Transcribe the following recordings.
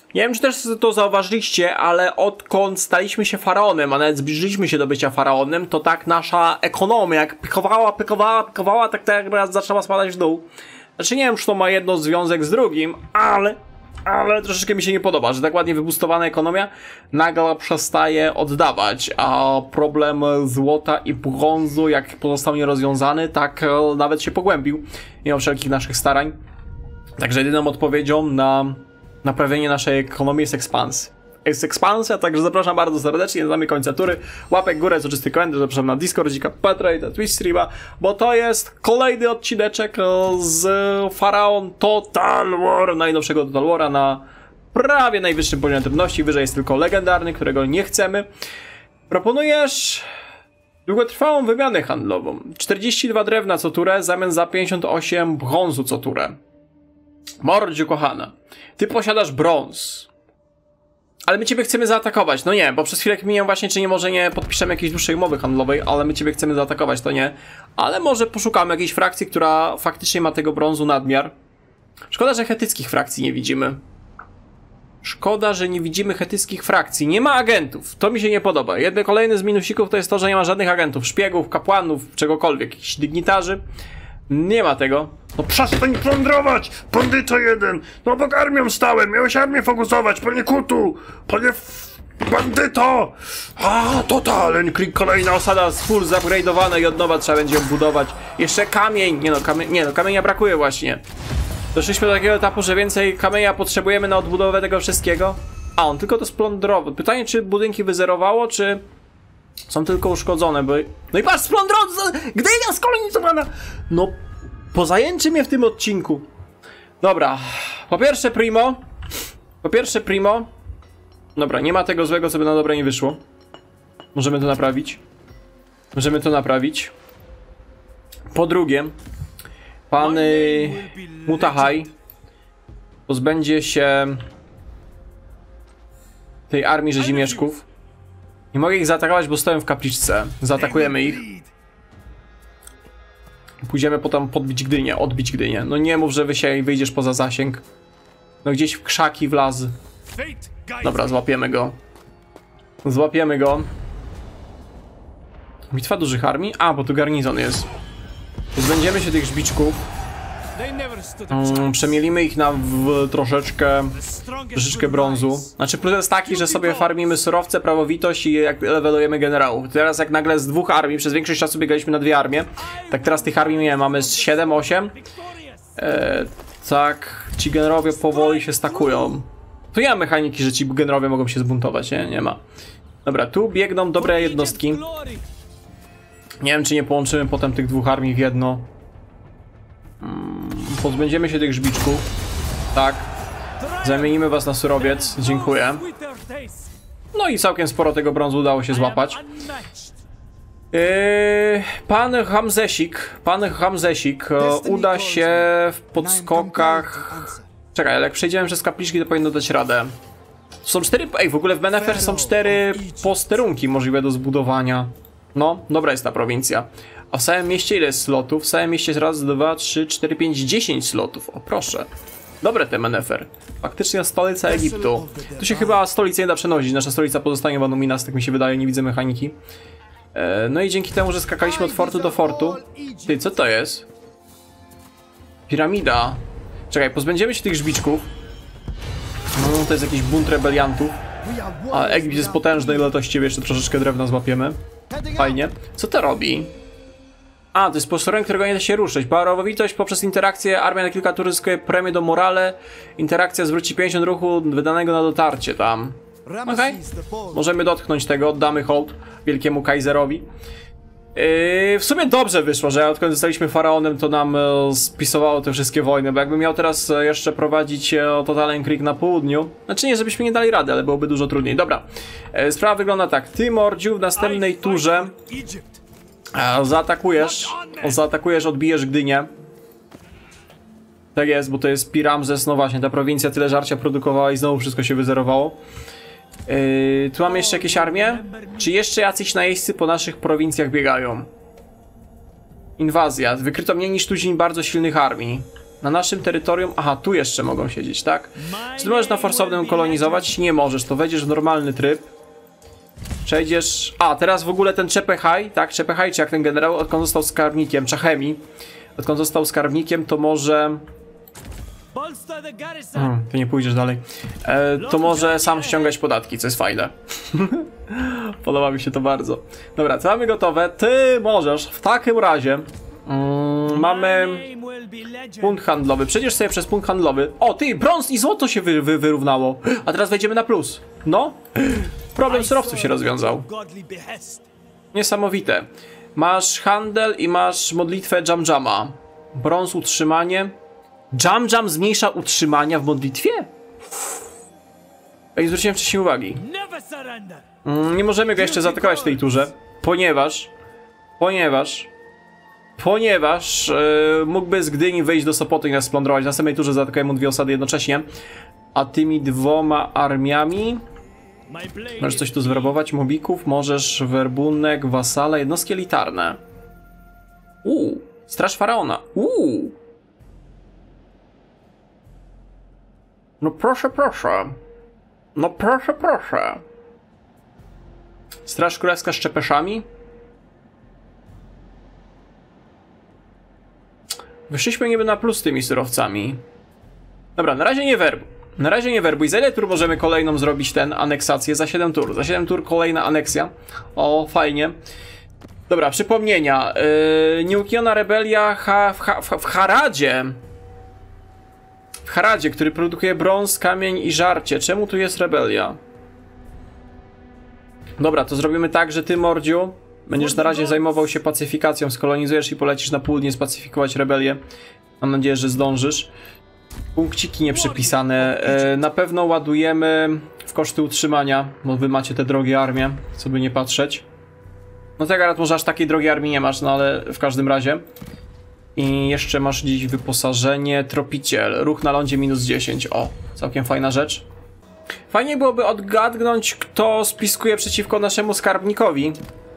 Nie wiem, czy też to zauważyliście, ale odkąd staliśmy się faraonem, a nawet zbliżyliśmy się do bycia faraonem, to tak nasza ekonomia, jak pykowała, tak teraz zaczęła spadać w dół. Znaczy nie wiem, czy to ma jedno związek z drugim, ale troszeczkę mi się nie podoba, że tak ładnie wybustowana ekonomia nagle przestaje oddawać, a problem złota i brązu, jak pozostał nierozwiązany, tak nawet się pogłębił, mimo wszelkich naszych starań. Także jedyną odpowiedzią na naprawienie naszej ekonomii jest ekspansja, także zapraszam bardzo serdecznie, znamy końca tury, łapek w górę, soczysty komentarz, zapraszam na Discordzika, Patreon, Twitch streama, bo to jest kolejny odcineczek z Faraon Total War, najnowszego Total War'a na prawie najwyższym poziomie trudności, wyżej jest tylko legendarny, którego nie chcemy. Proponujesz długotrwałą wymianę handlową, 42 drewna co turę, zamiast za 58 brązu co turę. Mordziu kochana, ty posiadasz brąz, ale my ciebie chcemy zaatakować. No nie, bo przez chwilę kminię właśnie, czy nie może nie podpiszemy jakiejś dłuższej umowy handlowej, ale my ciebie chcemy zaatakować, to nie. Ale może poszukamy jakiejś frakcji, która faktycznie ma tego brązu nadmiar. Szkoda, że chetyckich frakcji nie widzimy. Szkoda, że nie widzimy chetyckich frakcji. Nie ma agentów. To mi się nie podoba. Jeden kolejny z minusików to jest to, że nie ma żadnych agentów, szpiegów, kapłanów, czegokolwiek, jakichś dygnitarzy. Nie ma tego. No przestań plądrować, bandyto jeden! No obok armią stałem, miałeś armię fokusować, panie Kutu! Panie bandyto! A, totalen klik, kolejna osada full zupgrade'owana i od nowa trzeba będzie ją budować. Jeszcze kamień! Nie no, kamienia brakuje właśnie. Doszliśmy do takiego etapu, że więcej kamienia potrzebujemy na odbudowę tego wszystkiego. A, on tylko to splądrował. Pytanie, czy budynki wyzerowało, czy są tylko uszkodzone, bo... No i patrz, splądrował! Gdynia skolonizowana! No... Pozajęczy mnie w tym odcinku. Dobra, po pierwsze primo. Dobra, nie ma tego złego, co by na dobre nie wyszło. Możemy to naprawić. Po drugie, pan Mutahaj pozbędzie się tej armii rzezimieszków. Nie mogę ich zaatakować, bo stoją w kapliczce. Zaatakujemy ich. Pójdziemy potem odbić Gdynię. No nie mów, że wyjdziesz poza zasięg. No gdzieś w krzaki wlazł. Dobra, złapiemy go. Bitwa dużych armii? A, bo tu garnizon jest. Pozbędziemy się tych żbiczków. Przemielimy ich na troszeczkę brązu. Znaczy plus jest taki, że sobie farmimy surowce, prawowitość i jak levelujemy generałów. Teraz jak nagle z dwóch armii, przez większość czasu biegaliśmy na dwie armie. Tak teraz tych armii mamy z 7-8. Tak, ci generałowie powoli się stakują. Tu nie ma mechaniki, że ci generałowie mogą się zbuntować, nie? Nie ma. Dobra, tu biegną dobre jednostki. Nie wiem, czy nie połączymy potem tych dwóch armii w jedno. Pozbędziemy się tych żbiczków. Tak. Zamienimy was na surowiec. Dziękuję. No i całkiem sporo tego brązu udało się złapać. Pan Hamzesik uda się w podskokach... Czekaj, ale jak przejdziemy przez kapliczki, to powinno dać radę. Są 4... Ej, w ogóle w Benefer są 4 posterunki możliwe do zbudowania. No, dobra jest ta prowincja. A w samym mieście ile jest slotów? W samym mieście jest raz, 2, 3, 4, 5, 10 slotów. O proszę. Dobre te Benefer. Faktycznie stolica Egiptu. Tu się chyba stolica nie da przenosić. Nasza stolica pozostanie w Anuminas, tak mi się wydaje, nie widzę mechaniki. No i dzięki temu, że skakaliśmy od fortu do fortu. Ty, co to jest? Piramida. Czekaj, pozbędziemy się tych żbiczków. No, to jest jakiś bunt rebeliantów. A Egipt jest potężny, ile to ściebie, jeszcze troszeczkę drewna złapiemy. Fajnie. Co to robi? A, to jest posterunek, którego nie da się ruszyć. Barowitość poprzez interakcję. Armia na kilka tur zyskuje premię do morale. Interakcja zwróci 50 ruchu wydanego na dotarcie tam. Okej. Możemy dotknąć tego, oddamy hołd wielkiemu Kaiserowi. W sumie dobrze wyszło, że odkąd zostaliśmy faraonem, to nam spisowało te wszystkie wojny, bo jakbym miał teraz jeszcze prowadzić Totalen Krieg na południu, znaczy nie, żebyśmy nie dali rady, ale byłoby dużo trudniej. Dobra, sprawa wygląda tak. Ty, Mordziu, w następnej turze zaatakujesz, odbijesz Gdynię. Tak jest, bo to jest Pi-Ramzes, no właśnie, ta prowincja tyle żarcia produkowała i znowu wszystko się wyzerowało. Tu mamy jeszcze jakieś armie? Czy jeszcze jacyś najeźdźcy po naszych prowincjach biegają? Inwazja. Wykryto mniej niż tuzin bardzo silnych armii. Na naszym terytorium... Aha, tu jeszcze mogą siedzieć, tak? Czy ty możesz na forsownym kolonizować? Nie możesz, to wejdziesz w normalny tryb. Przejdziesz... A, teraz w ogóle ten Czepechaj, tak? Czepechaj, czy jak ten generał, odkąd został skarbnikiem, Czachemi. Odkąd został skarbnikiem, to może... Ty nie pójdziesz dalej. To może sam ściągać podatki, co jest fajne. Podoba mi się to bardzo. Dobra, co mamy gotowe? Ty możesz, w takim razie... mamy... punkt handlowy. Przejdziesz sobie przez punkt handlowy. O, ty, brąz i złoto się wyrównało. A teraz wejdziemy na plus. No. Problem surowców się rozwiązał. Niesamowite. Masz handel i masz modlitwę Jam-Jama. Brąz, utrzymanie. Jam-Jam zmniejsza utrzymania w modlitwie? Nie zwróciłem wcześniej uwagi. Nie możemy go jeszcze zaatakować w tej turze, ponieważ mógłby z Gdyni wejść do Sopotu i nas splądrować. W następnej turze zaatakujemy mu 2 osady jednocześnie. A tymi 2 armiami... Możesz coś tu zwerbować? Mobików, możesz werbunek, wasale, jednostki elitarne. Straż Faraona. No proszę, proszę. No proszę, proszę. Straż Królewska z Czepeszami. Wyszliśmy niby na plus tymi surowcami. Dobra, na razie nie werbuj. Na razie nie werbuj. Za ile tur możemy kolejną zrobić aneksację? Za 7 tur. Za 7 tur kolejna aneksja. O, fajnie. Dobra, przypomnienia. Nieukiona rebelia w Haradzie. W Haradzie, który produkuje brąz, kamień i żarcie. Czemu tu jest rebelia? Dobra, to zrobimy tak, że ty, Mordziu, będziesz na razie zajmował się pacyfikacją. Skolonizujesz i polecisz na południe spacyfikować rebelię. Mam nadzieję, że zdążysz. Punkciki nieprzypisane. Na pewno ładujemy w koszty utrzymania, bo wy macie te drogie armie, co by nie patrzeć. No tak, akurat może aż takiej drogiej armii nie masz, no ale w każdym razie. I jeszcze masz dziś wyposażenie, tropiciel, ruch na lądzie -10. O, całkiem fajna rzecz. Fajnie byłoby odgadnąć, kto spiskuje przeciwko naszemu skarbnikowi.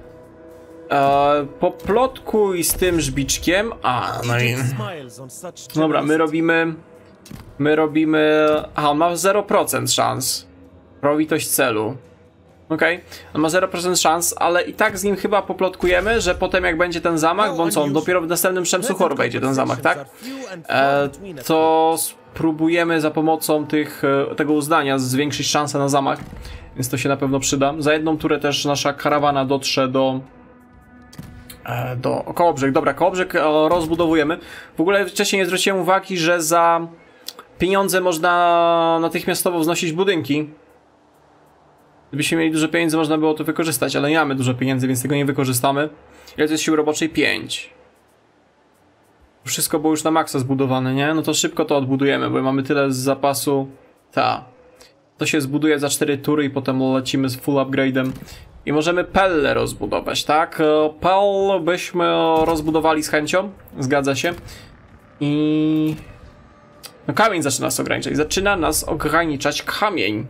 Poplotkuj z tym żbiczkiem. No i... Dobra, my robimy... Aha, on ma 0% szans. Probitość celu. Okej, on ma 0% szans, ale i tak z nim chyba poplotkujemy, że potem jak będzie ten zamach, bo on dopiero w następnym Szemsuchoru wejdzie ten zamach, tak? To spróbujemy za pomocą tego uznania zwiększyć szansę na zamach, więc to się na pewno przyda. Za jedną turę też nasza karawana dotrze do Kołobrzeg. Dobra, Kołobrzeg rozbudowujemy. W ogóle wcześniej nie zwróciłem uwagi, że za pieniądze można natychmiastowo wznosić budynki. Gdybyśmy mieli dużo pieniędzy, można było to wykorzystać, ale nie mamy dużo pieniędzy, więc tego nie wykorzystamy. Ile to jest siły roboczej? 5. Wszystko było już na maksa zbudowane, nie? No to szybko to odbudujemy, bo mamy tyle z zapasu. To się zbuduje za 4 tury i potem lecimy z full upgrade'em. I możemy Pelle rozbudować, tak? Pell byśmy rozbudowali z chęcią. Zgadza się. I... No kamień zaczyna nas ograniczać. Zaczyna nas ograniczać kamień.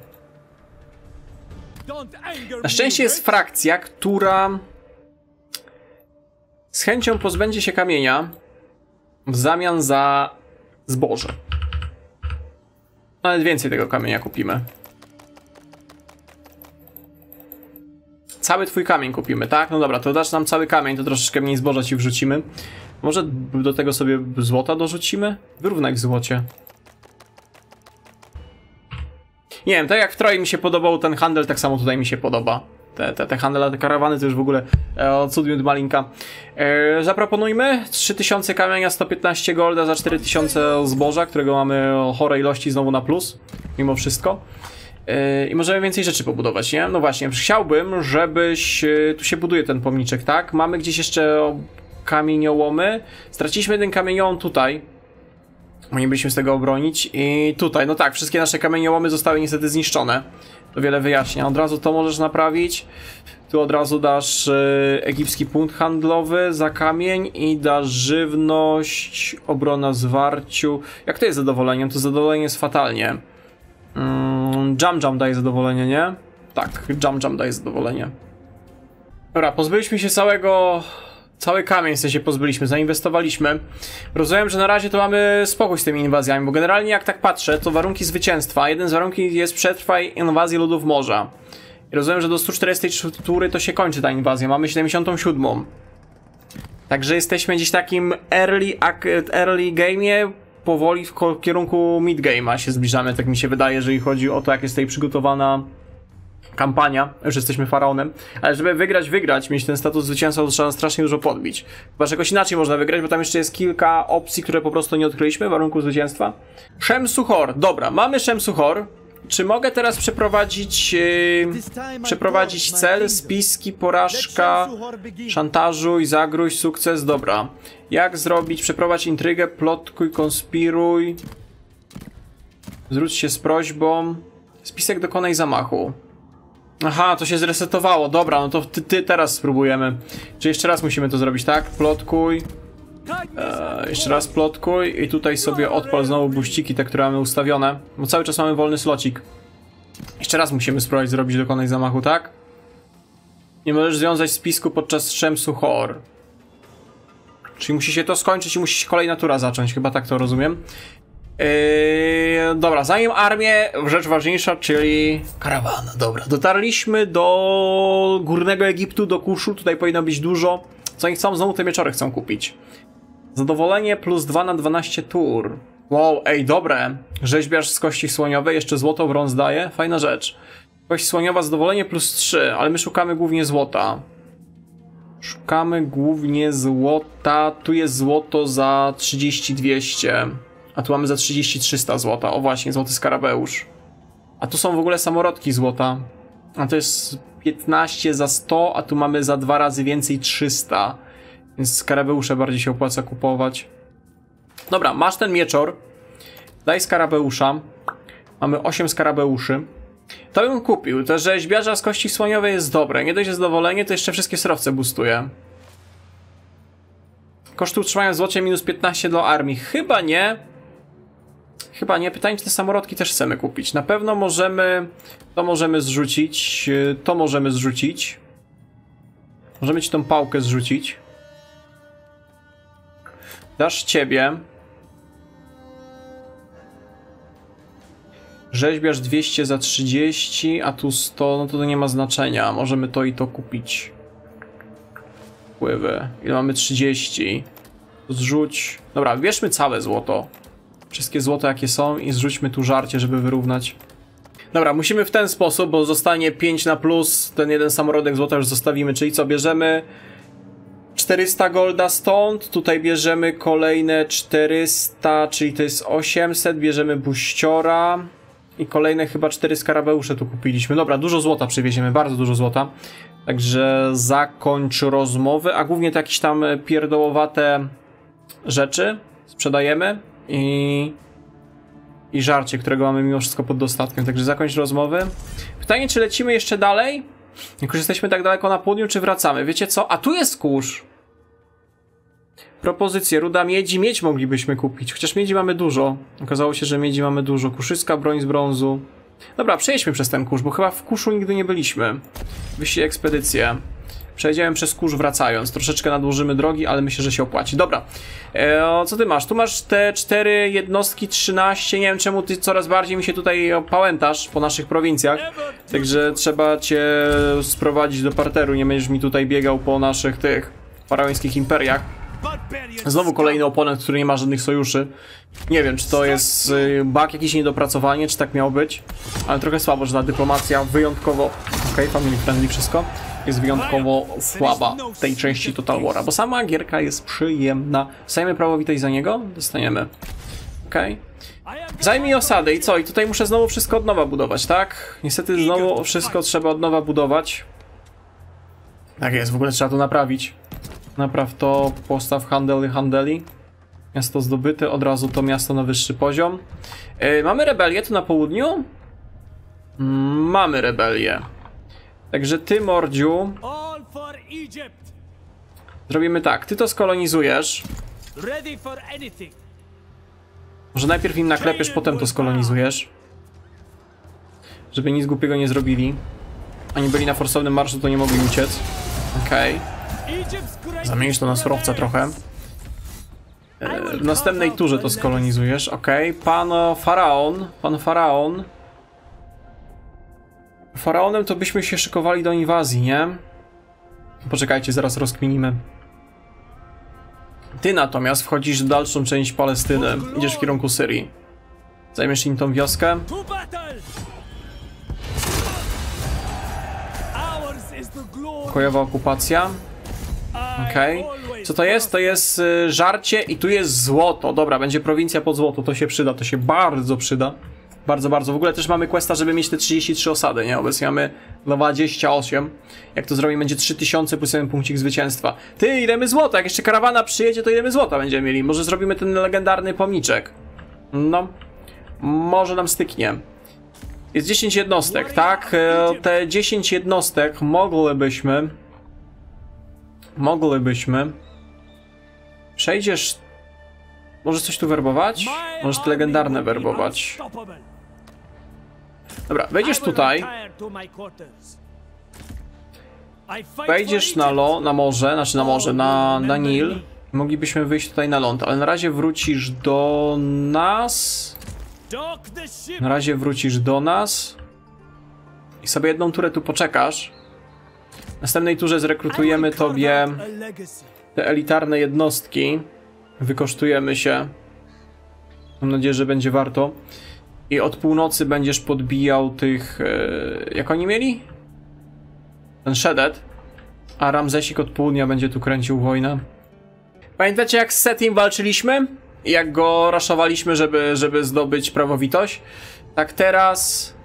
Na szczęście jest frakcja, która z chęcią pozbędzie się kamienia w zamian za zboże. Nawet więcej tego kamienia kupimy. Cały twój kamień kupimy, tak? No dobra, to dasz nam cały kamień, to troszeczkę mniej zboża ci wrzucimy. Może do tego sobie złota dorzucimy? Wyrównaj w złocie. Nie wiem, tak jak w Troi mi się podobał ten handel, tak samo tutaj mi się podoba. Te handle, te karawany to już w ogóle cud malinka. Zaproponujmy 3000 kamienia, 115 golda za 4000 zboża, którego mamy chore ilości znowu na plus, mimo wszystko. I możemy więcej rzeczy pobudować, nie? No właśnie, chciałbym, żebyś... Tu się buduje ten pomniczek, tak? Mamy gdzieś jeszcze kamieniołomy. Straciliśmy ten kamieniołom tutaj. Nie byliśmy z tego obronić. I tutaj, no tak, wszystkie nasze kamieniołomy zostały niestety zniszczone. To wiele wyjaśnia. Od razu to możesz naprawić. Tu od razu dasz egipski punkt handlowy za kamień i dasz żywność, obrona zwarciu. Jak to jest zadowoleniem? To zadowolenie jest fatalnie. Jam-Jam daje zadowolenie, nie? Tak, Jam-Jam daje zadowolenie. Dobra, pozbyliśmy się Cały kamień się pozbyliśmy, zainwestowaliśmy. Rozumiem, że na razie to mamy spokój z tymi inwazjami, bo generalnie jak tak patrzę, to warunki zwycięstwa. Jeden z warunków jest przetrwaj inwazję ludów morza. I rozumiem, że do 140 tury to się kończy ta inwazja. Mamy 77. Także jesteśmy gdzieś takim early game'ie. Powoli w kierunku mid game'a się zbliżamy, tak mi się wydaje, jeżeli chodzi o to, jak jest tutaj przygotowana kampania. Już jesteśmy faraonem. Ale żeby wygrać, mieć ten status zwycięzca, to trzeba strasznie dużo podbić. Chyba, że jakoś inaczej można wygrać, bo tam jeszcze jest kilka opcji, które po prostu nie odkryliśmy w warunku zwycięstwa. Shemsuhor. Dobra, mamy Shemsuhor. Czy mogę teraz przeprowadzić cel, spiski, porażka, szantażuj, zagróź, sukces? Dobra. Jak zrobić? Przeprowadź intrygę, plotkuj, konspiruj. Zwróć się z prośbą. Spisek dokonaj zamachu. Aha, to się zresetowało. Dobra, no to teraz spróbujemy. Czy jeszcze raz musimy to zrobić, tak? Plotkuj. Jeszcze raz plotkuj i tutaj sobie odpal znowu buściki, te, które mamy ustawione. Bo cały czas mamy wolny slocik. Jeszcze raz musimy spróbować zrobić dokonaj zamachu, tak? Nie możesz związać spisku podczas Shemsuhor. Czyli musi się to skończyć i musi się kolejna tura zacząć. Chyba tak to rozumiem. Dobra, zanim armię, rzecz ważniejsza, czyli karawana. Dobra, dotarliśmy do Górnego Egiptu, do Kuszu. Tutaj powinno być dużo. Co oni chcą? Znowu te mieczory chcą kupić. Zadowolenie plus 2 na 12 tur. Wow, ej, dobre. Rzeźbiarz z kości słoniowej, jeszcze złoto, brąz daje. Fajna rzecz. Kość słoniowa, zadowolenie plus 3, ale my szukamy głównie złota. Szukamy głównie złota. Tu jest złoto za 3200. A tu mamy za 3300 złota. O właśnie, złoty skarabeusz. A tu są w ogóle samorodki złota. A to jest 15 za 100, a tu mamy za 2 razy więcej 300. Więc skarabeusze bardziej się opłaca kupować. Dobra, masz ten mieczor. Daj skarabeusza. Mamy 8 skarabeuszy. To bym kupił. To rzeźbiarza z kości słoniowej jest dobre. Nie dość zadowolenie, to jeszcze wszystkie surowce boostuje. Koszty utrzymania w złocie minus 15 do armii. Chyba nie. Chyba nie. Pytanie, czy te samorodki też chcemy kupić. Na pewno możemy... To możemy zrzucić. To możemy zrzucić. Możemy ci tą pałkę zrzucić. Dasz ciebie. Rzeźbiarz 200 za 30, a tu 100, no to nie ma znaczenia. Możemy to i to kupić. Wpływy. Ile mamy? 30. Zrzuć. Dobra, bierzmy całe złoto. Wszystkie złoto jakie są i zrzućmy tu żarcie, żeby wyrównać. Dobra, musimy w ten sposób, bo zostanie 5 na plus. Ten jeden samorodek złota już zostawimy, czyli co? Bierzemy 400 golda stąd, tutaj bierzemy kolejne 400, czyli to jest 800, bierzemy buściora i kolejne chyba 4 skarabeusze tu kupiliśmy. Dobra, dużo złota przywieziemy, bardzo dużo złota. Także zakończ rozmowy, a głównie to jakieś tam pierdołowate rzeczy sprzedajemy i żarcie, którego mamy mimo wszystko pod dostatkiem. Także zakończ rozmowy. Pytanie, czy lecimy jeszcze dalej? Jak już jesteśmy tak daleko na południu, czy wracamy? Wiecie co? A tu jest kurz. Propozycje. Ruda miedzi. Miedź moglibyśmy kupić. Chociaż miedzi mamy dużo. Okazało się, że miedzi mamy dużo. Kuszyska, broń z brązu. Dobra, przejdźmy przez ten kurz, bo chyba w kuszu nigdy nie byliśmy. Wyślij ekspedycję. Przejdziemy przez kurz wracając. Troszeczkę nadłożymy drogi, ale myślę, że się opłaci. Dobra. Co ty masz? Tu masz te 4 jednostki, 13. Nie wiem, czemu ty coraz bardziej mi się tutaj pałętasz po naszych prowincjach. Także trzeba cię sprowadzić do parteru. Nie będziesz mi tutaj biegał po naszych tych faraońskich imperiach. Znowu kolejny oponent, który nie ma żadnych sojuszy. Nie wiem, czy to jest bug, jakieś niedopracowanie, czy tak miało być. Ale trochę słabo, że ta dyplomacja wyjątkowo... Okej, family friendly wszystko. Jest wyjątkowo słaba w tej części Total War'a, bo sama gierka jest przyjemna. Dostajemy prawo witaj za niego? Dostaniemy. Okej. Zajmij osadę i co? I tutaj muszę znowu wszystko od nowa budować, tak? Niestety znowu wszystko trzeba od nowa budować. Tak jest, w ogóle trzeba to naprawić. Napraw to, postaw handeli. Miasto zdobyte, od razu to miasto na wyższy poziom. Mamy rebelię tu na południu? Mamy rebelię. Także ty, mordziu, zrobimy tak, ty to skolonizujesz. Może najpierw im naklepiesz, potem to skolonizujesz. Żeby nic głupiego nie zrobili. Oni byli na forsownym marszu, to nie mogli uciec. Okej. Zamienisz to na surowce trochę. W następnej turze to skolonizujesz, okej. Pan Faraon. Faraonem to byśmy się szykowali do inwazji, nie? Poczekajcie, zaraz rozkminimy. Ty natomiast wchodzisz w dalszą część Palestyny. Idziesz w kierunku Syrii. Zajmiesz im tą wioskę. Pokojowa okupacja. Okej. Co to jest? To jest żarcie i tu jest złoto. Dobra, będzie prowincja pod złoto. To się przyda, to się bardzo przyda. Bardzo, bardzo. W ogóle też mamy questa, żeby mieć te 33 osady, nie? Obecnie mamy 28. Jak to zrobimy, będzie 3000 plus jeden punkcik zwycięstwa. Ty, ile my złota? Jak jeszcze karawana przyjedzie, to ile my złota będziemy mieli? Może zrobimy ten legendarny pomniczek. No. Może nam styknie. Jest 10 jednostek, tak? Te 10 jednostek moglibyśmy... Przejdziesz... Możesz coś tu werbować? Możesz te legendarne werbować. Dobra, wejdziesz tutaj. Wejdziesz na morze, znaczy na Nil. Moglibyśmy wyjść tutaj na ląd, ale na razie wrócisz do nas. I sobie jedną turę tu poczekasz. W następnej turze zrekrutujemy tobie te elitarne jednostki. Wykosztujemy się. Mam nadzieję, że będzie warto. I od północy będziesz podbijał tych... jak oni mieli? Ten Shedet. A Ramzesik od południa będzie tu kręcił wojnę. Pamiętacie, jak z Setim walczyliśmy? I jak go raszowaliśmy, żeby zdobyć prawowitość? Tak teraz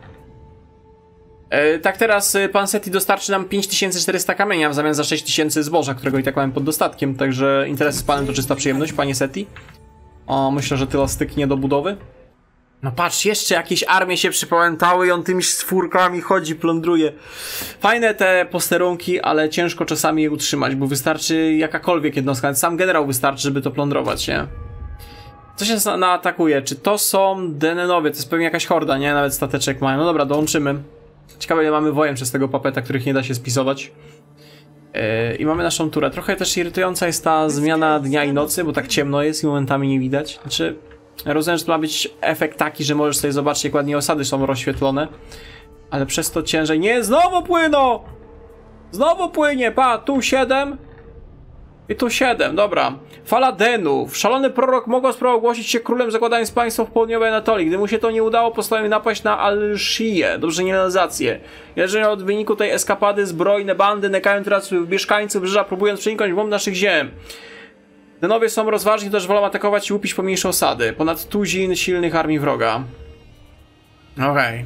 pan Seti dostarczy nam 5400 kamienia w zamian za 6000 zboża, którego i tak mamy pod dostatkiem. Także interes z panem to czysta przyjemność, panie Seti. O, myślę, że tyle styknie do budowy. No patrz, jeszcze jakieś armie się przypamiętały i on tymi czwórkami chodzi, plądruje. Fajne te posterunki, ale ciężko czasami je utrzymać, bo wystarczy jakakolwiek jednostka. Sam generał wystarczy, żeby to plądrować, nie? Co się naatakuje? Czy to są Denenowie? To jest pewnie jakaś horda, nie? Nawet stateczek mają. No dobra, dołączymy. Ciekawe, ile mamy wojen przez tego papeta, których nie da się spisować. I mamy naszą turę. Trochę też irytująca jest ta zmiana dnia i nocy, bo tak ciemno jest i momentami nie widać. Znaczy, rozumiem, że to ma być efekt taki, że możesz sobie zobaczyć, jak ładnie osady są rozświetlone. Ale przez to ciężej... Nie, znowu płyną! Znowu płynie, pa, tu 7 i tu 7, dobra. Fala Denów. Szalony prorok Mogos ogłosić się królem, zakładając państwo w południowej Anatolii. Gdy mu się to nie udało, postanowił napaść na Al-Shiję. Dobrze, nie realizację. Jeżeli od wyniku tej eskapady zbrojne bandy nękają teraz mieszkańców wybrzeża, próbując przeniknąć w głąb naszych ziem. Denowie są rozważni, też wolą atakować i łupić pomniejsze osady. Ponad tuzin silnych armii wroga. Okej.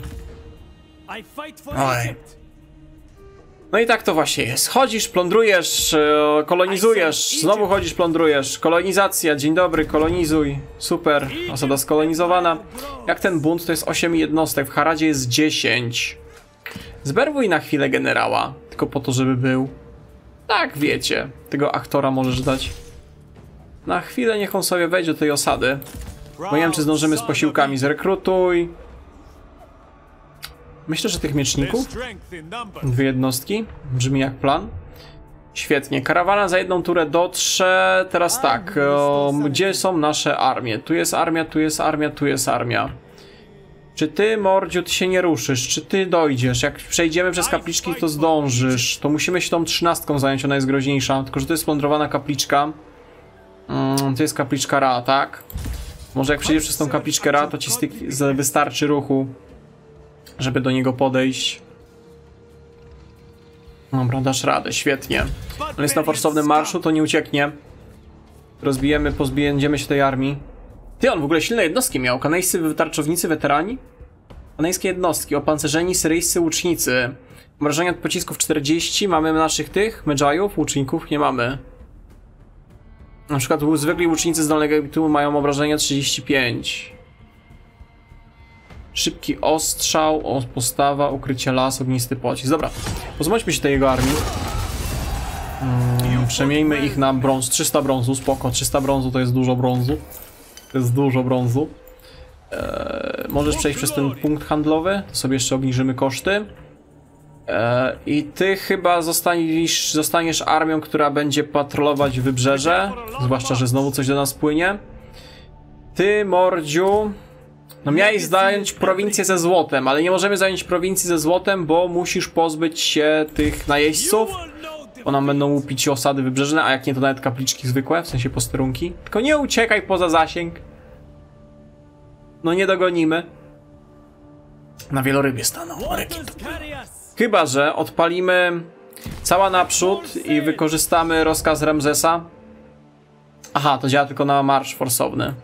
No i tak to właśnie jest. Chodzisz, plądrujesz, kolonizujesz, znowu chodzisz, plądrujesz. Kolonizacja, dzień dobry, kolonizuj. Super, osada skolonizowana. Jak ten bunt, to jest 8 jednostek, w Haradzie jest 10. Zberwuj na chwilę generała, tylko po to, żeby był. Tak, wiecie, tego aktora możesz dać. Na chwilę niech on sobie wejdzie do tej osady. Bo nie wiem, czy zdążymy z posiłkami. Zrekrutuj. Myślę, że tych mieczników. 2 jednostki. Brzmi jak plan. Świetnie. Karawana za jedną turę dotrze. Teraz tak. Gdzie są nasze armie? Tu jest armia, tu jest armia, tu jest armia. Czy ty, Mordziu, ty się nie ruszysz? Czy ty dojdziesz? Jak przejdziemy przez kapliczki, to zdążysz. To musimy się tą 13 zająć, ona jest groźniejsza. Tylko, że to jest splądrowana kapliczka. To jest kapliczka Ra, tak? Może jak przejdziesz przez tą kapliczkę Ra, to ci wystarczy ruchu, żeby do niego podejść. Dobra, dasz radę, świetnie. On jest na forsownym marszu, to nie ucieknie. Rozbijemy, pozbędziemy się tej armii. Ty, on w ogóle silne jednostki miał. Kanejscy tarczownicy, weterani? Kanejskie jednostki, opancerzeni syryjscy łucznicy. Obrażenia od pocisków 40. Mamy naszych tych, medżajów, łuczników? Nie mamy. Na przykład zwykli łucznicy z Dolnego Egiptu mają obrażenia 35. Szybki ostrzał, postawa, ukrycie las, ognisty pocisk. Dobra, pozbądźmy się tej jego armii. Przemieńmy ich na brąz. 300 brązu, spoko. 300 brązu to jest dużo brązu. To jest dużo brązu. Możesz przejść przez ten punkt handlowy. To sobie jeszcze obniżymy koszty. I ty chyba zostaniesz armią, która będzie patrolować wybrzeże. Zwłaszcza, że znowu coś do nas płynie. Ty, Mordziu... No miałeś zająć prowincję ze złotem, ale nie możemy zająć prowincji ze złotem, bo musisz pozbyć się tych najeźdźców. Bo nam będą łupić osady wybrzeżne, a jak nie to nawet kapliczki zwykłe, w sensie posterunki. Tylko nie uciekaj poza zasięg. No nie dogonimy. Na wielorybie staną. Chyba że odpalimy cała naprzód i wykorzystamy rozkaz Ramzesa. Aha, to działa tylko na marsz forsowny.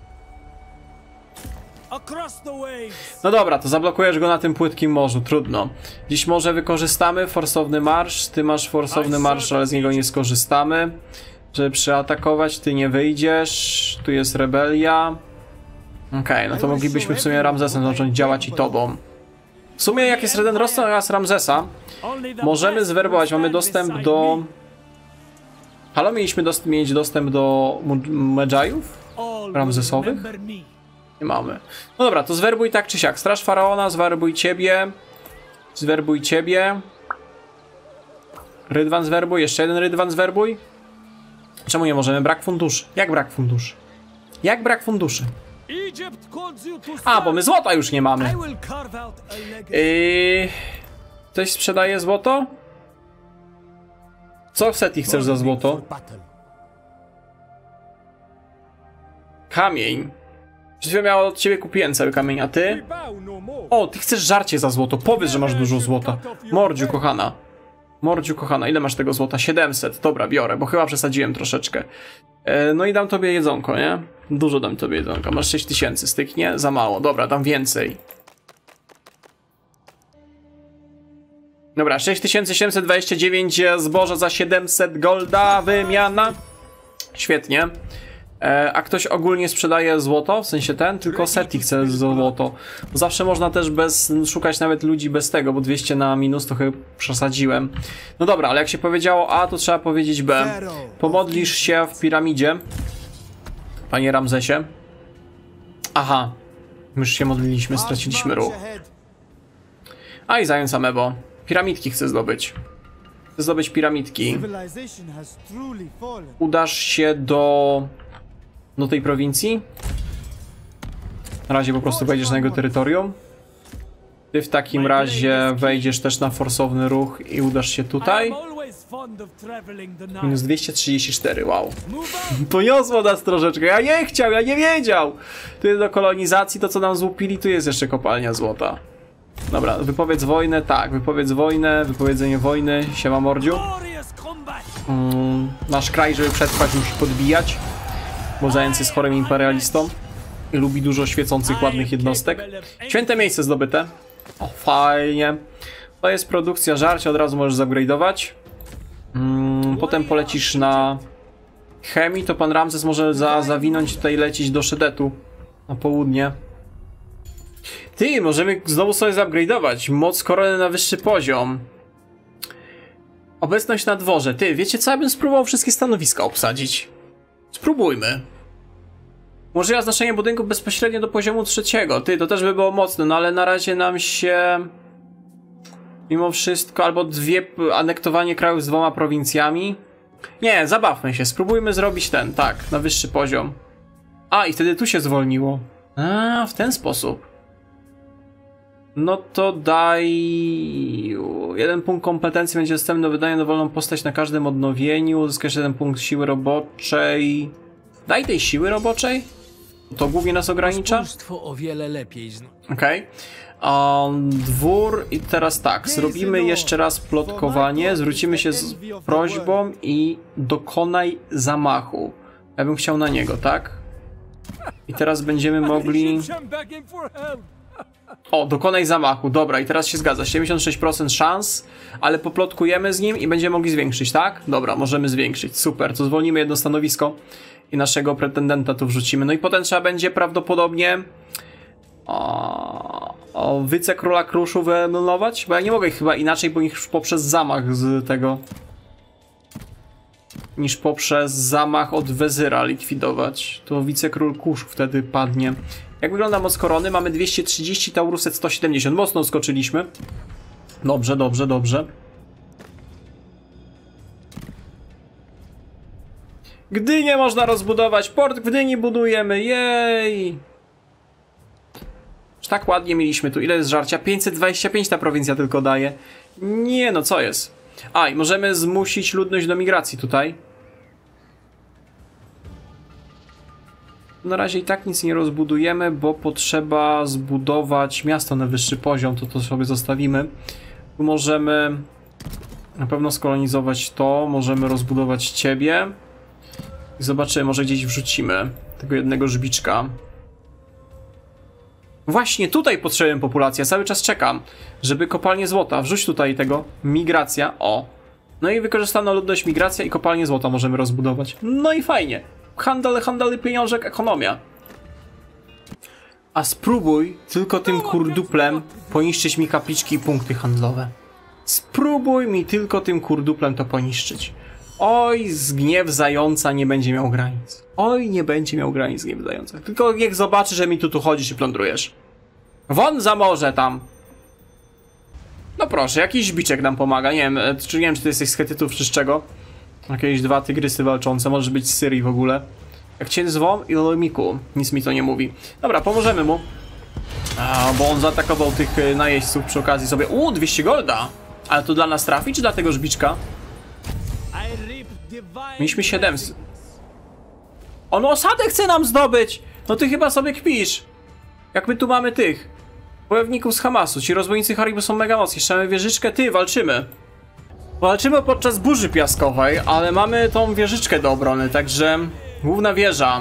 No dobra, to zablokujesz go na tym płytkim morzu, trudno. Dziś może wykorzystamy forsowny marsz, ty masz forsowny marsz, ale z niego nie skorzystamy. Żeby przeatakować, ty nie wyjdziesz, tu jest rebelia. Okej, no to moglibyśmy w sumie Ramzesem zacząć działać i tobą. W sumie jak jest jeden rozkaz Ramzesa, możemy zwerbować, mamy dostęp do... Halo, mieliśmy mieć dostęp do Medżajów Ramzesowych? Nie mamy. No dobra, to zwerbuj tak czy siak. Straż Faraona, zwerbuj ciebie. Zwerbuj ciebie. Rydwan zwerbuj, jeszcze jeden Rydwan zwerbuj. Czemu nie możemy? Brak funduszy. Jak brak funduszy? Jak brak funduszy? A, bo my złota już nie mamy. Ktoś sprzedaje złoto? Co Seti chcesz za złoto? Kamień. Przed chwilą miała od ciebie kupiłem cały kamień, a ty? O, ty chcesz żarcie za złoto. Powiedz, że masz dużo złota. Mordziu kochana. Mordziu kochana, ile masz tego złota? 700. Dobra, biorę, bo chyba przesadziłem troszeczkę. No i dam tobie jedzonko, nie? Dużo dam tobie jedzonka. Masz 6000, styknie? Za mało. Dobra, dam więcej. Dobra, 6729 zboża za 700 golda. Wymiana. Świetnie. A ktoś ogólnie sprzedaje złoto? W sensie ten? Tylko Seti chce złoto. Zawsze można też szukać nawet ludzi bez tego, bo 200 na minus to chyba przesadziłem. No dobra, ale jak się powiedziało A, to trzeba powiedzieć B. Pomodlisz się w piramidzie, panie Ramzesie. Aha. My już się modliliśmy, straciliśmy ruch. A i zając amebo. Piramidki chcę zdobyć. Chcę zdobyć piramidki. Udasz się do tej prowincji. Na razie po prostu wejdziesz na jego terytorium. Ty w takim razie wejdziesz też na forsowny ruch i udasz się tutaj. Minus 234, wow. Poniosło nas troszeczkę, ja nie chciał, ja nie wiedział. Tu jest do kolonizacji, to co nam złupili, tu jest jeszcze kopalnia złota. Dobra, wypowiedz wojnę, tak, wypowiedz wojnę, wypowiedzenie wojny, siema mordziu. Nasz kraj, żeby przetrwać, musi podbijać, bo zając jest chorym imperialistą i lubi dużo świecących, ładnych jednostek. Święte miejsce zdobyte. O, fajnie. To jest produkcja żarcia, od razu możesz upgrade'ować. Potem polecisz na chemii, to pan Ramzes może zawinąć tutaj, lecieć do Szedetu na południe. Ty, możemy znowu sobie zupgrade'ować. Moc korony na wyższy poziom. Obecność na dworze. Ty, wiecie co? Ja bym spróbował wszystkie stanowiska obsadzić. Spróbujmy. Możliwe znaczenie budynku bezpośrednio do poziomu 3. Ty, to też by było mocne, no ale na razie nam się... Mimo wszystko, albo anektowanie krajów z 2 prowincjami. Nie, zabawmy się. Spróbujmy zrobić ten, tak, na wyższy poziom. A, i wtedy tu się zwolniło. A, w ten sposób. No to daj... 1 punkt kompetencji będzie dostępny do wydania dowolną postać na każdym odnowieniu. Uzyskasz 1 punkt siły roboczej. Daj tej siły roboczej? To głównie nas ogranicza? O wiele lepiej. Okej. Dwór i teraz tak. Zrobimy jeszcze raz plotkowanie. Zwrócimy się z prośbą i dokonaj zamachu. Ja bym chciał na niego, tak? I teraz będziemy mogli... O, dokonaj zamachu, dobra, i teraz się zgadza, 76% szans, ale poplotkujemy z nim i będziemy mogli zwiększyć, tak? Dobra, możemy zwiększyć, super, to zwolnimy jedno stanowisko i naszego pretendenta tu wrzucimy, no i potem trzeba będzie prawdopodobnie wicekróla Kruszu wyeliminować, bo ja nie mogę ich chyba inaczej, bo niż poprzez zamach z tego, niż poprzez zamach od wezyra likwidować, to wicekról Kusz wtedy padnie. Jak wygląda moc korony? Mamy 230, Tauruset 170. Mocno skoczyliśmy. Dobrze, dobrze, dobrze. Gdynię można rozbudować, port w Gdyni budujemy, jej! Tak ładnie mieliśmy tu, ile jest żarcia? 525 ta prowincja tylko daje. Nie no, co jest? A, i możemy zmusić ludność do migracji tutaj. Na razie i tak nic nie rozbudujemy, bo potrzeba zbudować miasto na wyższy poziom, to sobie zostawimy. Tu możemy na pewno skolonizować to, możemy rozbudować ciebie. I zobaczymy, może gdzieś wrzucimy tego jednego żbiczka. Właśnie tutaj potrzebujemy populacji, ja cały czas czekam, żeby kopalnie złota, wrzuć tutaj tego, migracja, o. No i wykorzystano ludność, migracja i kopalnie złota możemy rozbudować. No i fajnie. Handel, pieniążek, ekonomia. A spróbuj tylko tym kurduplem poniszczyć mi kapliczki i punkty handlowe. Spróbuj mi tylko tym kurduplem to poniszczyć. Oj, zgniew zająca nie będzie miał granic. Oj, nie będzie miał granic zgniew zająca. Tylko niech zobaczy, że mi tu chodzisz i plądrujesz. Won za morze tam. No proszę, jakiś żbiczek nam pomaga. Nie wiem, czy ty jesteś z Hetytów czy z czego. Jakieś 2 tygrysy walczące, może być z Syrii w ogóle. Jak cię zwą i Lolmiku. Nic mi to nie mówi. Dobra, pomożemy mu. Bo on zaatakował tych najeźdźców przy okazji sobie. 200 golda. Ale to dla nas trafi, czy dla tego żbiczka? Mieliśmy 700. On osadę chce nam zdobyć! No ty chyba sobie kpisz. Jak my tu mamy tych bojowników z Hamasu, ci rozbójnicy Haribo są mega mocni. Jeszcze mamy wieżyczkę, walczymy. Walczymy podczas burzy piaskowej, ale mamy tą wieżyczkę do obrony, także główna wieża,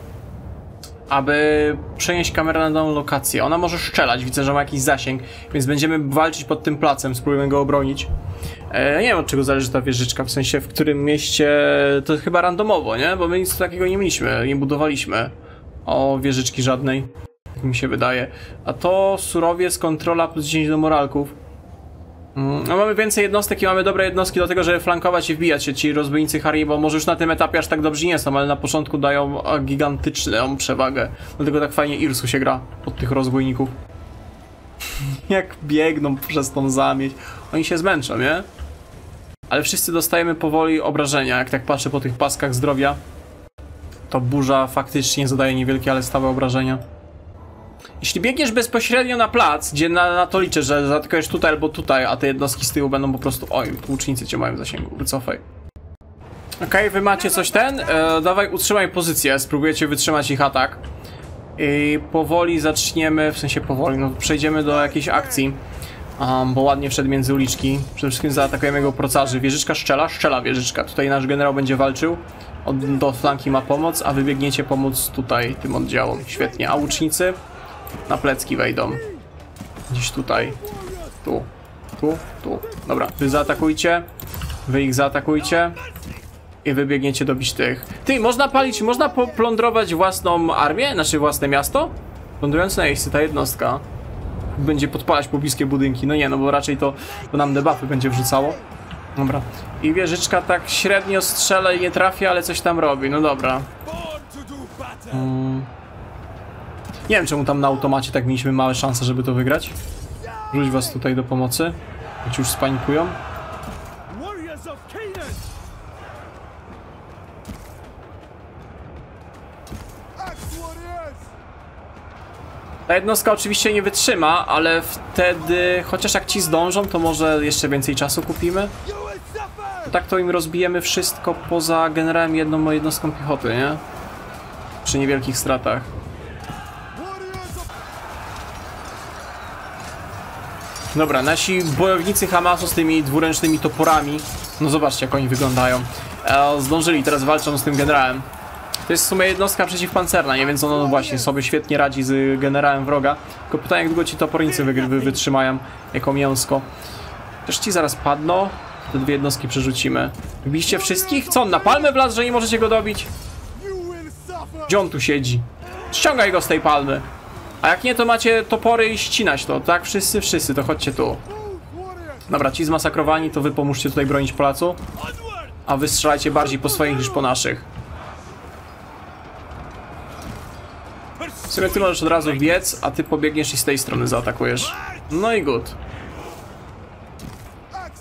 aby przenieść kamerę na daną lokację. Ona może strzelać, widzę, że ma jakiś zasięg, więc będziemy walczyć pod tym placem, spróbujemy go obronić. Nie wiem, od czego zależy ta wieżyczka, w sensie w którym mieście, to chyba randomowo, nie? Bo my nic takiego nie mieliśmy, nie budowaliśmy o wieżyczki żadnej, tak mi się wydaje. A to surowiec, kontrola plus 10 do moralków. No mamy więcej jednostek i mamy dobre jednostki do tego, żeby flankować i wbijać się ci rozbójnicy Haribo. Może już na tym etapie aż tak dobrzy nie są, ale na początku dają gigantyczną przewagę. Dlatego tak fajnie Irsu się gra od tych rozbójników. Jak biegną przez tą zamieć. Oni się zmęczą, nie? Ale wszyscy dostajemy powoli obrażenia. Jak tak patrzę po tych paskach zdrowia, to burza faktycznie zadaje niewielkie, ale stałe obrażenia. Jeśli biegniesz bezpośrednio na plac, gdzie na to liczę, że zatykajesz tutaj albo tutaj, a te jednostki z tyłu będą po prostu... Oj, łucznicy cię mają w zasięgu, wycofaj. Okej, wy macie coś dawaj utrzymaj pozycję, spróbujecie wytrzymać ich atak. I powoli zaczniemy, w sensie powoli, no przejdziemy do jakiejś akcji. Bo ładnie wszedł między uliczki. Przede wszystkim zaatakujemy jego procarzy. Wieżyczka strzela wieżyczka. Tutaj nasz generał będzie walczył. Do flanki ma pomoc, a wy biegniecie pomóc tutaj tym oddziałom. Świetnie, a łucznicy na plecki wejdą. Gdzieś tutaj. Tu. Dobra, wy zaatakujcie. Wy ich zaatakujcie. I wy biegniecie dobić tych. Ty, można palić, można plądrować własną armię? Znaczy własne miasto? Plądrując najeźdźcy, ta jednostka będzie podpalać pobliskie budynki. No nie, no bo raczej to nam debuffy będzie wrzucało. Dobra. I wieżyczka tak średnio strzela i nie trafia, ale coś tam robi. No dobra. Nie wiem, czemu tam na automacie tak mieliśmy małe szanse, żeby to wygrać. Rzuć was tutaj do pomocy. Choć już spanikują. Ta jednostka oczywiście nie wytrzyma, ale wtedy, chociaż jak ci zdążą, to może jeszcze więcej czasu kupimy. Tak to im rozbijemy wszystko poza generałem jedną jednostką piechoty, nie? Przy niewielkich stratach. Dobra, nasi bojownicy Hamasu z tymi dwuręcznymi toporami, no zobaczcie jak oni wyglądają. Zdążyli, teraz walczą z tym generałem. To jest w sumie jednostka przeciwpancerna, nie? Więc ono właśnie sobie świetnie radzi z generałem wroga. Tylko pytanie, jak długo ci topornicy wytrzymają jako mięsko. Też ci zaraz padną. Te dwie jednostki przerzucimy. Wybiliście wszystkich? Co on na palmę wlazł, że nie możecie go dobić? Gdzie on tu siedzi? Ściągaj go z tej palmy. A jak nie, to macie topory i ścinać to, tak? Wszyscy, to chodźcie tu. Dobra, ci zmasakrowani, to wy pomóżcie tutaj bronić placu. A wy strzelajcie bardziej po swoich niż po naszych. W sumie ty możesz od razu biec, a ty pobiegniesz i z tej strony zaatakujesz. No i good.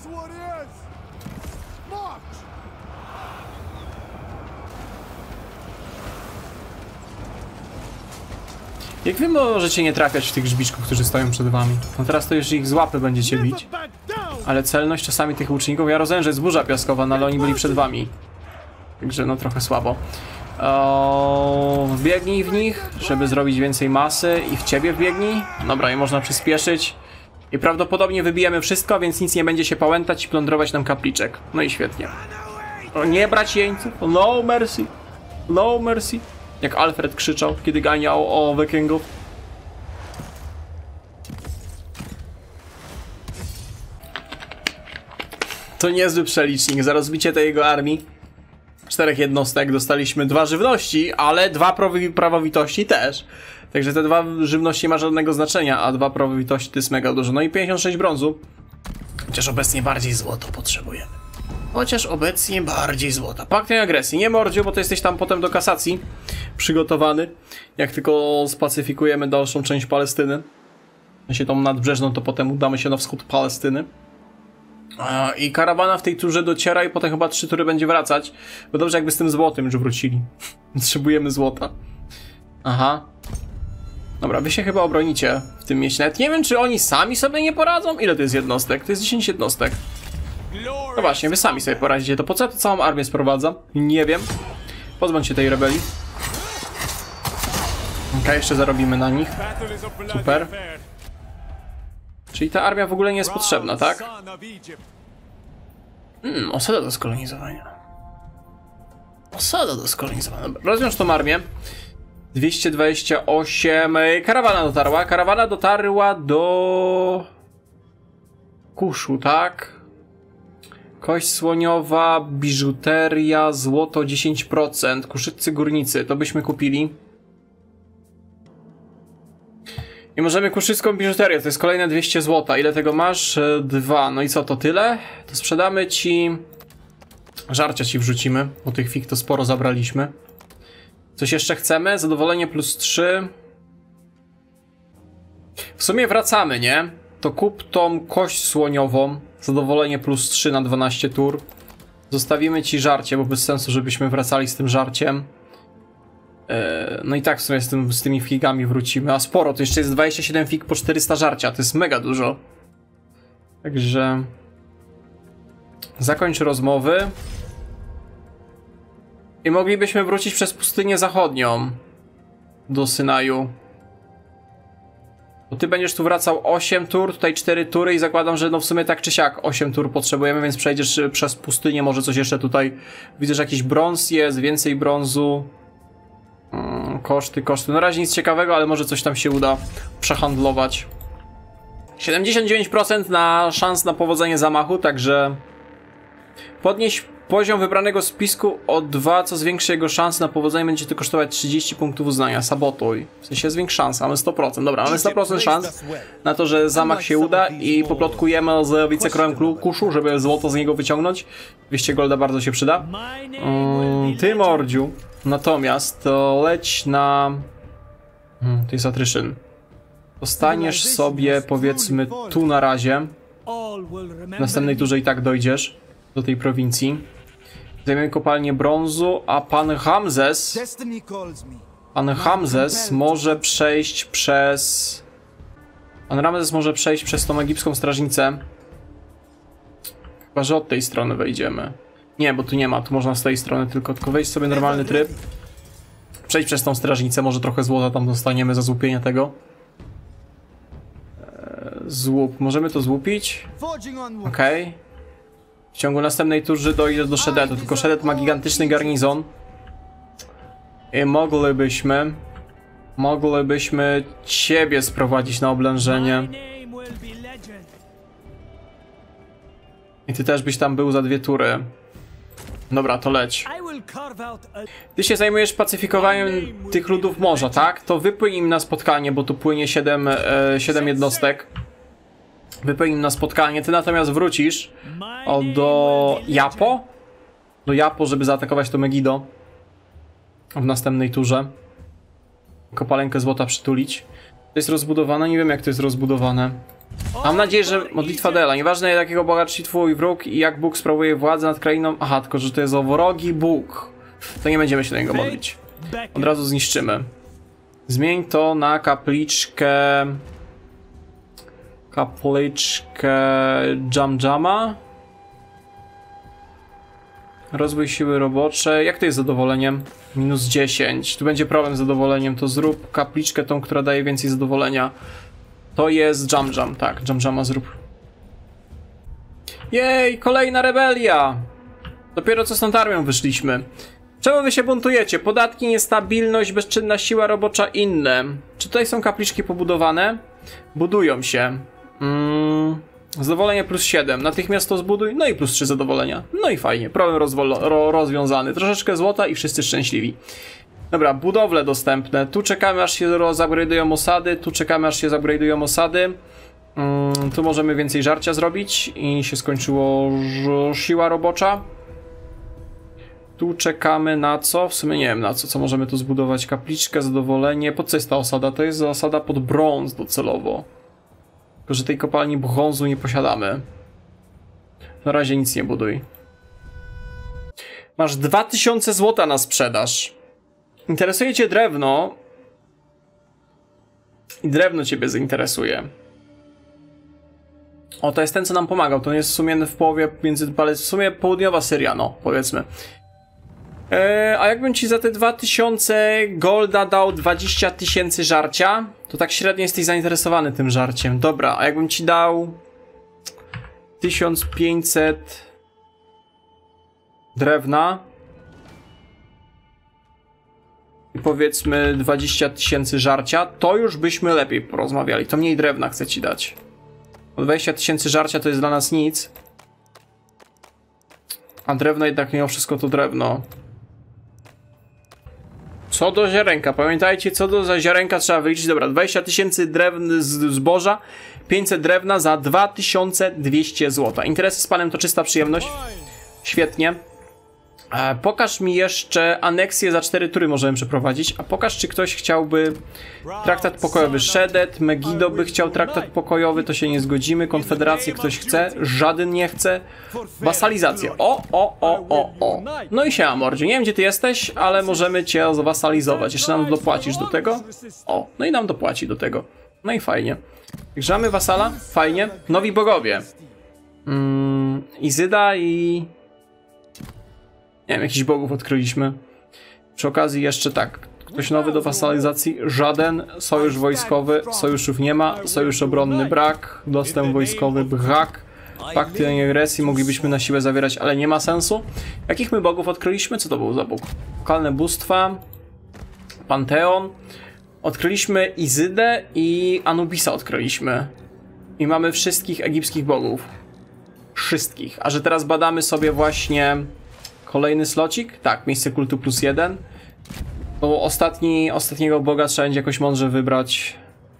Jak wy możecie nie trafiać w tych żbiczków, którzy stoją przed wami? No teraz to już ich z łapy będziecie bić. Ale celność czasami tych łuczników, ja rozumiem, że jest burza piaskowa, no ale oni byli przed wami. Także no trochę słabo. Wbiegnij w nich, żeby zrobić więcej masy i w ciebie wbiegnij. Dobra, i można przyspieszyć. I prawdopodobnie wybijemy wszystko, więc nic nie będzie się pałętać i plądrować nam kapliczek. No i świetnie. O, nie brać jeńców, no mercy. No mercy. Jak Alfred krzyczał, kiedy ganiał o wikingów. To niezły przelicznik. Za rozbicie tej jego armii 4 jednostek dostaliśmy 2 żywności, ale 2 prawowitości też. Także te 2 żywności ma żadnego znaczenia, a 2 prawowitości to jest mega dużo. No i 56 brązu. Chociaż obecnie bardziej złoto potrzebujemy. Pakt tej agresji. Nie mordziu, bo to jesteś tam potem do kasacji przygotowany. Jak tylko spacyfikujemy dalszą część Palestyny. Jeśli tą nadbrzeżną, to potem udamy się na wschód Palestyny. I karawana w tej turze dociera i potem chyba 3 tury będzie wracać. Bo dobrze jakby z tym złotem już wrócili. Potrzebujemy złota. Aha. Dobra, wy się chyba obronicie w tym mieście. Nawet nie wiem, czy oni sami sobie nie poradzą. Ile to jest jednostek? To jest 10 jednostek. No właśnie, wy sami sobie poradzicie. To po co ja tu całą armię sprowadzam? Nie wiem. Pozbądź się tej rebelii. Okej, jeszcze zarobimy na nich. Super. Czyli ta armia w ogóle nie jest potrzebna, tak? Osada do skolonizowania. Rozwiąż tą armię. 228. Karawana dotarła. Karawana dotarła do Kuszu, tak? Kość słoniowa, biżuteria, złoto 10%. Kuszyccy górnicy, to byśmy kupili. I możemy kuszycką biżuterię, to jest kolejne 200 złota. Ile tego masz? 2. No i co, to tyle? To sprzedamy ci... Żarcia ci wrzucimy, bo tych fig to sporo zabraliśmy. Coś jeszcze chcemy? Zadowolenie plus 3. W sumie wracamy, nie? To kup tą kość słoniową. Zadowolenie plus 3 na 12 tur. Zostawimy ci żarcie, bo bez sensu, żebyśmy wracali z tym żarciem. No i tak w sumie z tymi figami wrócimy. A sporo, to jeszcze jest 27 fig po 400 żarcia. To jest mega dużo. Także... Zakończ rozmowy. I moglibyśmy wrócić przez pustynię zachodnią. Do Synaju. Bo ty będziesz tu wracał 8 tur, tutaj 4 tury i zakładam, że no w sumie tak czy siak 8 tur potrzebujemy, więc przejdziesz przez pustynię, może coś jeszcze tutaj. Widzę, że jakiś brąz jest, więcej brązu. Koszty. Na razie nic ciekawego, ale może coś tam się uda przehandlować. 79% na szans na powodzenie zamachu, także podnieś poziom wybranego spisku o 2, co zwiększy jego szanse na powodzenie, będzie to kosztować 30 punktów uznania. Sabotuj. W sensie zwiększ szansę, mamy 100%. Dobra, mamy 100% szans na to, że zamach się uda i poplotkujemy z wicekrólem Kuszu, żeby złoto z niego wyciągnąć. 200 golda bardzo się przyda. Ty, mordziu. Natomiast to leć na... to jest attrition. Zostaniesz sobie, powiedzmy, tu na razie. W następnej turze i tak dojdziesz do tej prowincji. Zajmiemy kopalnię brązu, a pan Hamzes może przejść przez... Pan Ramzes może przejść przez tą egipską strażnicę. Chyba że od tej strony wejdziemy. Nie, bo tu nie ma, tu można z tej strony tylko wejść sobie normalny tryb. Przejść przez tą strażnicę, może trochę złota tam dostaniemy za złupienie tego. Złup, możemy to złupić? Okej. W ciągu następnej turzy dojdzie do Szedetu, tylko Szedet ma gigantyczny garnizon. I moglibyśmy ciebie sprowadzić na oblężenie. I ty też byś tam był za 2 tury. Dobra, to leć. Ty się zajmujesz pacyfikowaniem tych ludów morza, tak? To wypłyń im na spotkanie, bo tu płynie 7 jednostek. Wypłyń im na spotkanie, ty natomiast wrócisz do Japo. Do Japo, żeby zaatakować to Megido. W następnej turze. Kopalenkę złota przytulić. To jest rozbudowane? Nie wiem jak to jest rozbudowane. Mam nadzieję, że modlitwa Dela. Nieważne jakiego Boga czci twój wróg i jak Bóg sprawuje władzę nad krainą. Aha, tylko że to jest o wrogi Bóg. To nie będziemy się do niego modlić. Od razu zniszczymy. Zmień to na kapliczkę... Kapliczkę... Jam-Jama. Rozwój siły roboczej. Jak to jest z zadowoleniem? Minus 10. Tu będzie problem z zadowoleniem. To zrób kapliczkę tą, która daje więcej zadowolenia. To jest Jam-Jam. Tak, Jam-Jama zrób. Jej, kolejna rebelia! Dopiero co stąd armią wyszliśmy. Czemu wy się buntujecie? Podatki, niestabilność, bezczynna siła robocza, inne. Czy tutaj są kapliczki pobudowane? Budują się. Zadowolenie plus 7. Natychmiast to zbuduj. No i plus 3 zadowolenia. No i fajnie. Problem rozwiązany. Troszeczkę złota i wszyscy szczęśliwi. Dobra, budowle dostępne. Tu czekamy aż się zupgrade'ują osady. Tu czekamy aż się zupgrade'ują osady. Tu możemy więcej żarcia zrobić. I się skończyło siła robocza. Tu czekamy na co? W sumie nie wiem na co. Co możemy tu zbudować? Kapliczkę, zadowolenie. Po co jest ta osada? To jest osada pod brąz docelowo. Tylko że tej kopalni brązu nie posiadamy. Na razie nic nie buduj. Masz 2000 złota na sprzedaż. Interesuje cię drewno. I drewno ciebie zainteresuje. O, to jest ten, co nam pomagał. To jest w sumie w połowie w sumie południowa Syria, no, powiedzmy. A jakbym ci za te 2000 golda dał 20 000 żarcia, to tak średnio jesteś zainteresowany tym żarciem. Dobra, a jakbym ci dał 1500 drewna i powiedzmy 20 000 żarcia, to już byśmy lepiej porozmawiali. To mniej drewna chcę ci dać. Bo 20 000 żarcia to jest dla nas nic. A drewno jednak mimo wszystko to drewno. Co do ziarenka, pamiętajcie, co do ziarenka trzeba wyliczyć. Dobra, 20 000 zboża, 500 drewna za 2200 zł. Interesy z panem to czysta przyjemność. Świetnie. Pokaż mi jeszcze aneksję za 4 tury możemy przeprowadzić. A pokaż, czy ktoś chciałby traktat pokojowy. Shedet, Megiddo by chciał traktat pokojowy, to się nie zgodzimy. Konfederację ktoś chce, żaden nie chce. Wasalizację. O. No i siema, mordzie. Nie wiem, gdzie ty jesteś, ale możemy cię zawasalizować. Jeszcze nam dopłacisz do tego. O, no i nam dopłaci do tego. No i fajnie. Grzamy wasala? Fajnie. Nowi bogowie. Izyda i... Nie wiem, jakichś bogów odkryliśmy. Przy okazji jeszcze tak. Ktoś nowy do wasalizacji? Żaden. Sojusz wojskowy. Sojuszów nie ma. Sojusz obronny brak. Dostęp wojskowy brak. Pakty agresji moglibyśmy na siłę zawierać, ale nie ma sensu. Jakich my bogów odkryliśmy? Co to był za bóg? Lokalne bóstwa. Panteon. Odkryliśmy Izydę i Anubisa odkryliśmy. I mamy wszystkich egipskich bogów. Wszystkich. A że teraz badamy sobie właśnie... Kolejny slocik? Tak, miejsce kultu plus 1. Bo ostatniego boga trzeba będzie jakoś mądrze wybrać.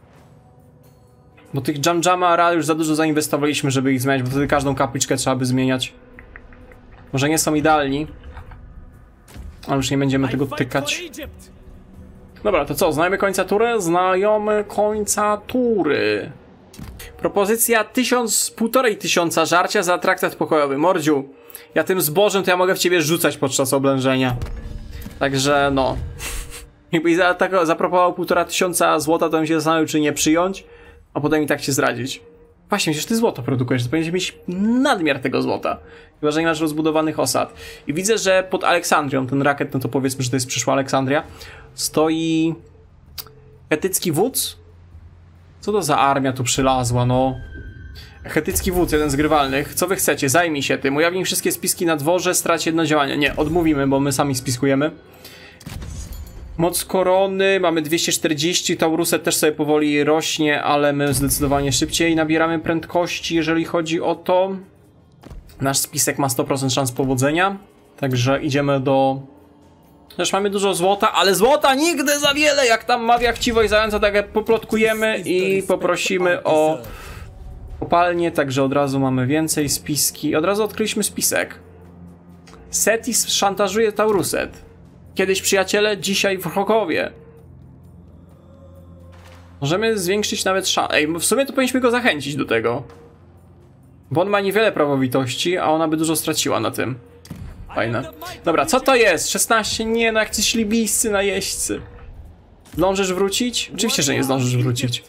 Bo tych Jam-Jama już za dużo zainwestowaliśmy, żeby ich zmieniać, bo wtedy każdą kapliczkę trzeba by zmieniać. Może nie są idealni. Ale już nie będziemy tego tykać. Dobra, to co? Znajmy końca tury? Znajomy końca tury. Propozycja 1500 żarcia za traktat pokojowy. Mordziu. Ja tym zbożem to ja mogę w ciebie rzucać podczas oblężenia. Także no. Jakbyś zaproponował 1500 złota, to bym się zastanowił, czy nie przyjąć, a potem i tak się zdradzić. Właśnie, przecież ty złoto produkujesz, to powinieneś mieć nadmiar tego złota. Chyba, że nie masz rozbudowanych osad. I widzę, że pod Aleksandrią, ten rakiet, no to powiedzmy, że to jest przyszła Aleksandria, stoi chetycki wódz. Co to za armia tu przylazła, no? Chetycki wódz, jeden z grywalnych. Co wy chcecie? Zajmij się tym. Ujawnij wszystkie spiski na dworze, strać jedno działanie. Nie, odmówimy, bo my sami spiskujemy. Moc korony, mamy 240, Tauruset też sobie powoli rośnie, ale my zdecydowanie szybciej nabieramy prędkości, jeżeli chodzi o to. Nasz spisek ma 100% szans powodzenia, także idziemy do... Też mamy dużo złota, ale złota nigdy za wiele, jak tam mawia chciwość zająca, tak jak poplotkujemy i poprosimy o kopalnię, także od razu mamy więcej spiski. Od razu odkryliśmy spisek. Setis szantażuje Tauruset. Kiedyś przyjaciele, dzisiaj wrogowie. Możemy zwiększyć nawet Ej, w sumie to powinniśmy go zachęcić do tego. Bo on ma niewiele prawowitości, a ona by dużo straciła na tym. Fajne. Dobra, co to jest? 16? Nie, no jak ci ślibiscy najeźdźcy. Zdążysz wrócić? Oczywiście, że nie zdążysz wrócić.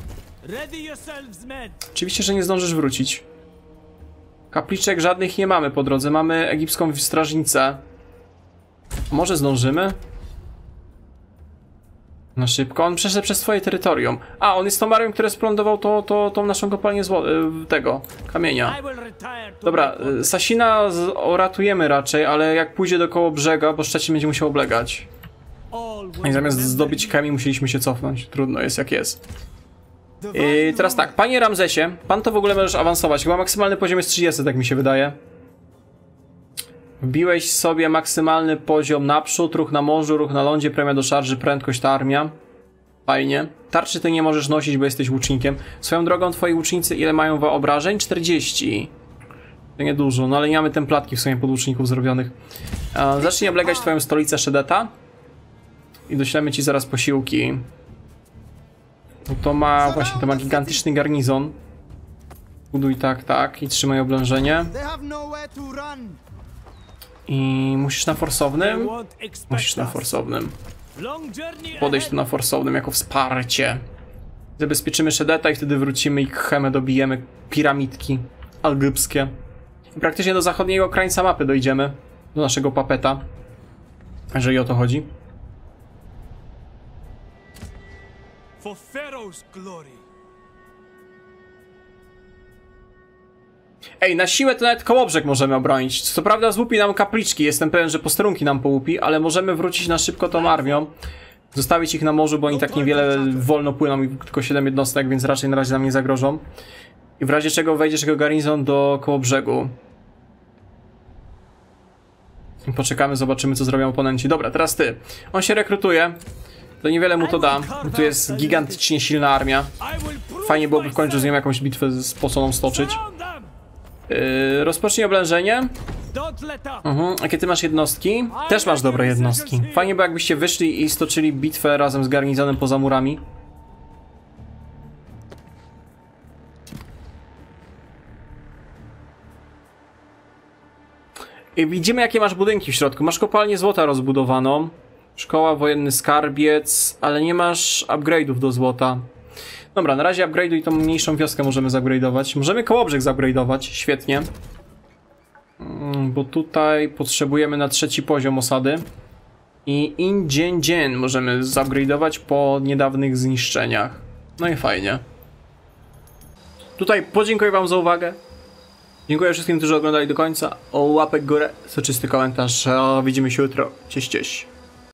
Oczywiście, że nie zdążysz wrócić. Kapliczek żadnych nie mamy po drodze. Mamy egipską strażnicę. Może zdążymy? Na szybko. On przeszedł przez twoje terytorium. A, on jest tomarem, które splądował tą naszą kopalnię tego kamienia. Dobra, Sasina uratujemy raczej, ale jak pójdzie do koło brzega, bo Szczecin będzie musiał oblegać. I zamiast zdobyć kamień musieliśmy się cofnąć. Trudno jest jak jest. I teraz tak, panie Ramzesie, pan to w ogóle możesz awansować. Chyba maksymalny poziom jest 30, tak mi się wydaje. Wbiłeś sobie maksymalny poziom naprzód, ruch na morzu, ruch na lądzie, premia do szarży, prędkość ta armia. Fajnie. Tarczy ty nie możesz nosić, bo jesteś łucznikiem. Swoją drogą, twoi łucznicy ile mają obrażeń? 40. To niedużo, no ale nie mamy templatki w sumie podłuczników zrobionych. Zacznij oblegać twoją stolicę Szedeta. I doślemy ci zaraz posiłki. Bo to ma właśnie, to ma gigantyczny garnizon. Buduj tak i trzymaj oblężenie. I musisz na forsownym? Musisz na forsownym. Podejść tu na forsownym jako wsparcie. Zabezpieczymy Szedeta i wtedy wrócimy i Khemę dobijemy. Piramidki algybskie. I praktycznie do zachodniego krańca mapy dojdziemy. Do naszego papeta. Jeżeli o to chodzi. Ej, na siłę to nawet Kołobrzeg możemy obronić. Co prawda złupi nam kapliczki, jestem pewien, że posterunki nam połupi, ale możemy wrócić na szybko tą armią. Zostawić ich na morzu, bo oni tak niewiele wolno płyną i tylko 7 jednostek, więc raczej na razie nam nie zagrożą. I w razie czego wejdziesz jego garnizon do Kołobrzegu. I poczekamy, zobaczymy co zrobią oponenci. Dobra, teraz ty. On się rekrutuje. To niewiele mu to da. Tu jest gigantycznie silna armia. Fajnie byłoby w końcu z nią jakąś bitwę spoconą stoczyć. Rozpocznij oblężenie. Jakie ty masz jednostki? Też masz dobre jednostki. Fajnie by jakbyście wyszli i stoczyli bitwę razem z garnizonem poza murami. I widzimy jakie masz budynki w środku. Masz kopalnię złota rozbudowaną. Szkoła, wojenny skarbiec, ale nie masz upgrade'ów do złota. Dobra, na razie upgrade'uj i tą mniejszą wioskę możemy zupgrade'ować. Możemy Kołobrzeg zupgrade'ować, świetnie. Bo tutaj potrzebujemy na 3. poziom osady. I Indzień możemy zupgrade'ować po niedawnych zniszczeniach. No i fajnie. Tutaj podziękuję wam za uwagę. Dziękuję wszystkim, którzy oglądali do końca. O łapek w górę, soczysty komentarz. Widzimy się jutro. Cześć, cześć.